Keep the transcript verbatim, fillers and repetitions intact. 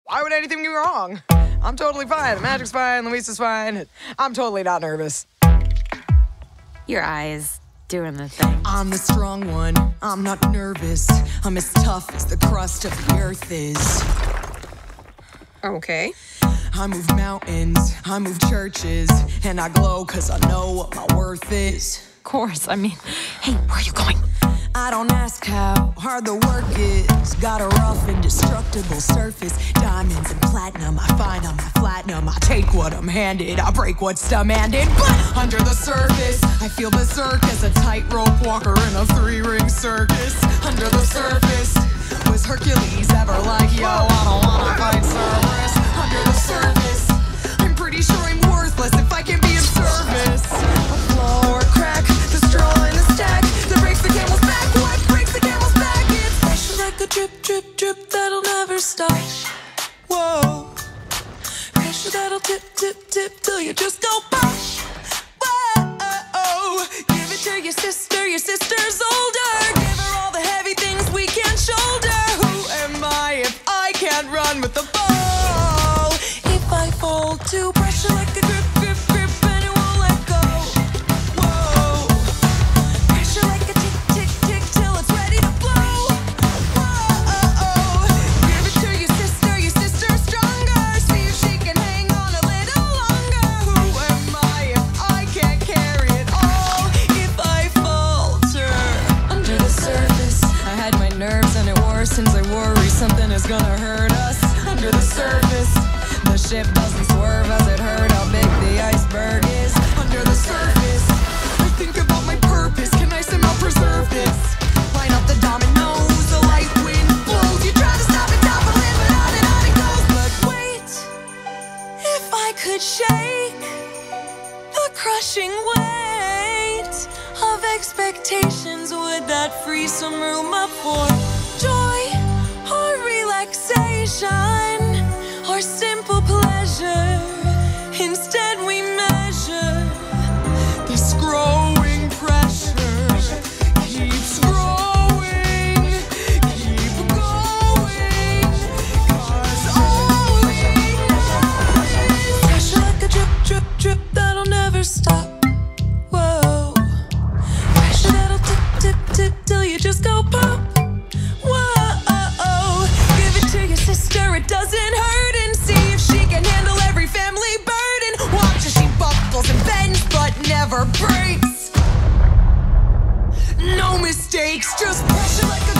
Why would anything be wrong? I'm totally fine. The magic's fine. Luisa's fine. I'm totally not nervous. Your eyes doing the thing. I'm the strong one. I'm not nervous. I'm as tough as the crust of the earth is. Okay. I move mountains. I move churches. And I glow cause I know what my worth is. Of course, I mean, hey, where are you going? I don't ask how hard the work is. Got a rough, indestructible surface. Diamonds and platinum, I find on my platinum. I take what I'm handed, I break what's demanded. But under the surface, I feel berserk as a tightrope walker in a three-ring circus. Under the surface, was Hercules ever like, yo, I don't wanna fight Cerberus? Under the surface, I'm pretty sure I'm worthless if I can be of service. A flaw or a crack, the straw in the stack that breaks the camel's back. What breaks the camel's back? It's pressure like a drip, drip, drip that'll never stop. Whoa. Pressure that'll tip, tip, tip till you just go pop. Whoa. Give it to your sister, your sister's older. Give her all the heavy things we can't shoulder. Who am I if I can't run with the ball? If I fall to pressure like a grip, grip, grip, and it won't let go. Whoa. Pressure like a tick, tick, tick till it's ready to blow. Whoa. Give it to your sister, your sister's stronger. See if she can hang on a little longer. Who am I if I can't carry it all? If I falter under the surface, I had my nerves and it worsens. I worry something is gonna hurt us. Under the surface, the ship doesn't swerve as it hurt how big the iceberg is. Under the surface, I think about my purpose. Can I somehow preserve this? Line up the dominoes, the light wind blows. You try to stop it, toppling, but on and on it goes. But wait, if I could shake the crushing weight of expectations, would that free some room up for joy or relaxation or simple pleasure? Instead we measure this growing pressure. Keeps growing, keep going, cause all we know is pressure like a drip, drip, drip that'll never stop. Whoa. Pressure that'll tip, tip, tip till you just go pop. Whoa. Give it to your sister, it doesn't hurt, and see if she can handle every family burden. Watch as she buckles and bends but never breaks. No mistakes, just pressure like a